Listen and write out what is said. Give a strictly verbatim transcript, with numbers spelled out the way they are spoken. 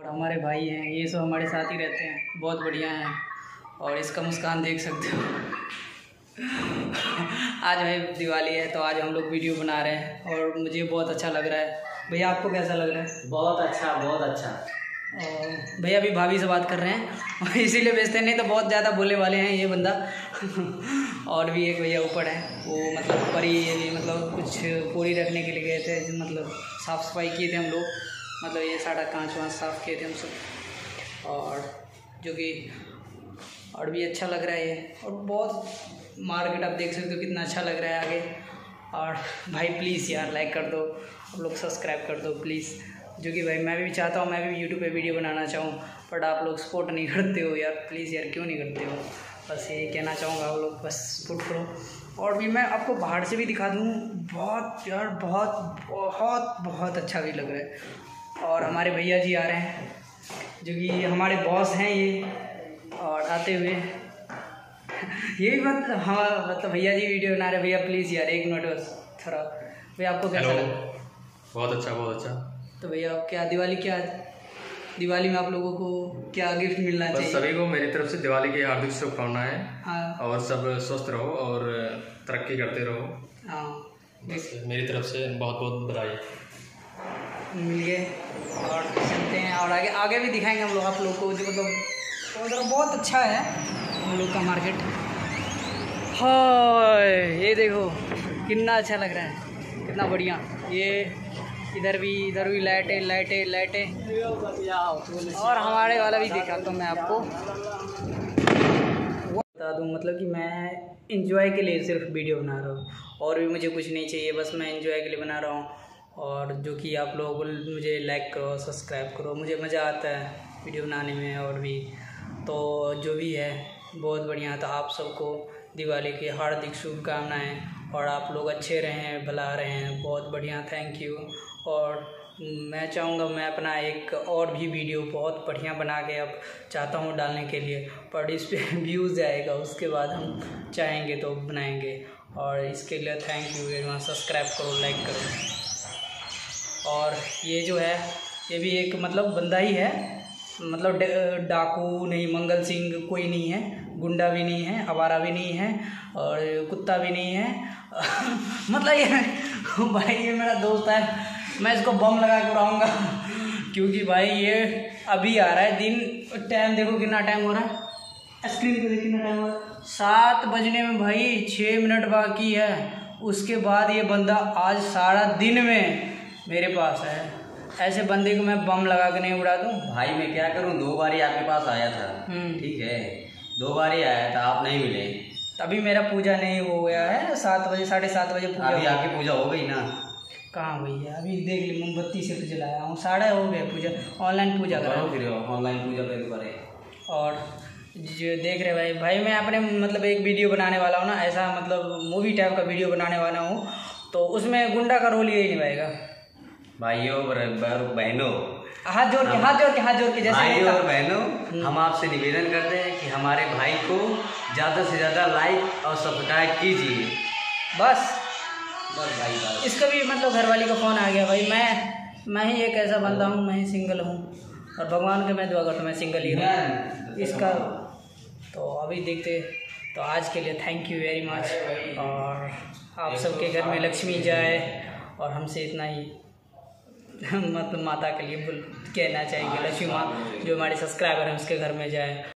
हमारे भाई हैं, ये सब हमारे साथ ही रहते हैं, बहुत बढ़िया हैं। और इसका मुस्कान देख सकते हो। आज भाई दिवाली है तो आज हम लोग वीडियो बना रहे हैं और मुझे बहुत अच्छा लग रहा है। भैया आपको कैसा लग रहा है? बहुत अच्छा, बहुत अच्छा। और भैया अभी भाभी से बात कर रहे हैं इसीलिए बेचते नहीं तो बहुत ज़्यादा बोलने वाले हैं ये बंदा। और भी एक भैया ऊपर है, वो मतलब ऊपर ही मतलब कुछ पूरी रखने के लिए गए थे, मतलब साफ़ सफाई किए थे हम लोग, मतलब ये सारा कांच वाँच साफ़ किए थे हम सब। और जो कि और भी अच्छा लग रहा है ये, और बहुत मार्केट आप देख सकते हो कितना अच्छा लग रहा है आगे। और भाई प्लीज़ यार लाइक कर दो, आप लोग सब्सक्राइब कर दो प्लीज़, जो कि भाई मैं भी चाहता हूँ मैं भी यूट्यूब पे वीडियो बनाना चाहूँ, बट आप लोग सपोर्ट नहीं करते हो यार। प्लीज़ यार क्यों नहीं करते हो? बस ये कहना चाहूँगा, आप लोग बस सपोर्ट करो। और भी मैं आपको बाहर से भी दिखा दूँ, बहुत यार बहुत बहुत बहुत अच्छा भी लग रहा है। और हमारे भैया जी आ रहे हैं जो कि हमारे बॉस हैं ये, और आते हुए ये भी मत हाँ मतलब भैया जी वीडियो बना रहे। भैया प्लीज़ यार एक मिनट बस थोड़ा। भैया आपको कैसा लगा? बहुत अच्छा, बहुत अच्छा। तो भैया क्या दिवाली क्या दिवाली में आप लोगों को क्या गिफ्ट मिलना चाहिए? सभी को मेरी तरफ से दिवाली की हार्दिक शुभकामनाएं। हाँ। और सब स्वस्थ रहो और तरक्की करते रहो। हाँ बस मेरी तरफ से बहुत बहुत बधाई। मिल गए और चलते हैं और आगे आगे भी दिखाएंगे हम लोग आप लोग को, जो मतलब बहुत अच्छा है हम लोग का मार्केट। हाँ ये देखो कितना अच्छा लग रहा है, कितना बढ़िया। ये इधर भी इधर भी लाइटें लाइटें लाइटें और हमारे वाला भी दिखाता हूँ मैं आपको, बता दूँ मतलब कि मैं इंजॉय के लिए सिर्फ वीडियो बना रहा हूँ, और भी मुझे कुछ नहीं चाहिए, बस मैं इंजॉय के लिए बना रहा हूँ। और जो कि आप लोग मुझे लाइक करो, सब्सक्राइब करो, मुझे मज़ा आता है वीडियो बनाने में। और भी तो जो भी है बहुत बढ़िया। तो आप सबको दिवाली की हार्दिक शुभकामनाएं, और आप लोग अच्छे रहें, भला रहें, बहुत बढ़िया, थैंक यू। और मैं चाहूँगा मैं अपना एक और भी वीडियो बहुत बढ़िया बना के अब चाहता हूँ डालने के लिए, पर इस पर व्यूज़ आएगा उसके बाद हम चाहेंगे तो बनाएंगे। और इसके लिए thank you very much, subscribe करो, लाइक करो। और ये जो है ये भी एक मतलब बंदा ही है, मतलब डाकू नहीं, मंगल सिंह कोई नहीं है, गुंडा भी नहीं है, आवारा भी नहीं है, और कुत्ता भी नहीं है मतलब ये भाई ये मेरा दोस्त है, मैं इसको बम लगा के उड़ाऊँगा क्योंकि भाई ये अभी आ रहा है दिन। टाइम देखो कितना टाइम हो रहा है, स्क्रीन पे देखो कितना टाइम हो रहा है, सात बजने में भाई छः मिनट बाकी है। उसके बाद ये बंदा आज सारा दिन में मेरे पास है। ऐसे बंदे को मैं बम लगा के नहीं उड़ा दूँ? भाई मैं क्या करूं, दो बार ही आपके पास आया था, ठीक है, दो बार ही आया था, आप नहीं मिले। तभी मेरा पूजा नहीं हो गया है, सात बजे साढ़े सात बजे पूजा। अभी आपकी पूजा हो गई ना? कहाँ भैया अभी देख ली, मोमबत्ती से तो जलाया हूँ, साढ़े हो गया पूजा, ऑनलाइन पूजा करो, फिर ऑनलाइन पूजा करें। और जो देख रहे भाई भाई मैं अपने मतलब एक वीडियो बनाने वाला हूँ ना, ऐसा मतलब मूवी टाइप का वीडियो बनाने वाला हूँ, तो उसमें गुंडा का रोल यही निभाएगा। भाइयों और बहनों, हाथ जोड़ के हाथ जोड़ के हाथ जोड़ के जैसे भाइयों और बहनों, हम आपसे निवेदन करते हैं कि हमारे भाई को ज़्यादा से ज़्यादा लाइक और सब्सक्राइब कीजिए। बस बस भाई बस। इसका भी मतलब घरवाली का फ़ोन आ गया भाई। मैं मैं ही एक ऐसा बंदा हूँ, मैं ही सिंगल हूँ, और भगवान के मैं दुआ करता हूँ मैं सिंगल ही रहूँ इसका। तो अभी देखते, तो आज के लिए थैंक यू वेरी मच, और आप सबके घर में लक्ष्मी जाए, और हमसे इतना ही मतलब माता के लिए बोल कहना चाहेंगे, लक्ष्मी माँ जो हमारे सब्सक्राइबर हैं उसके घर में जाए।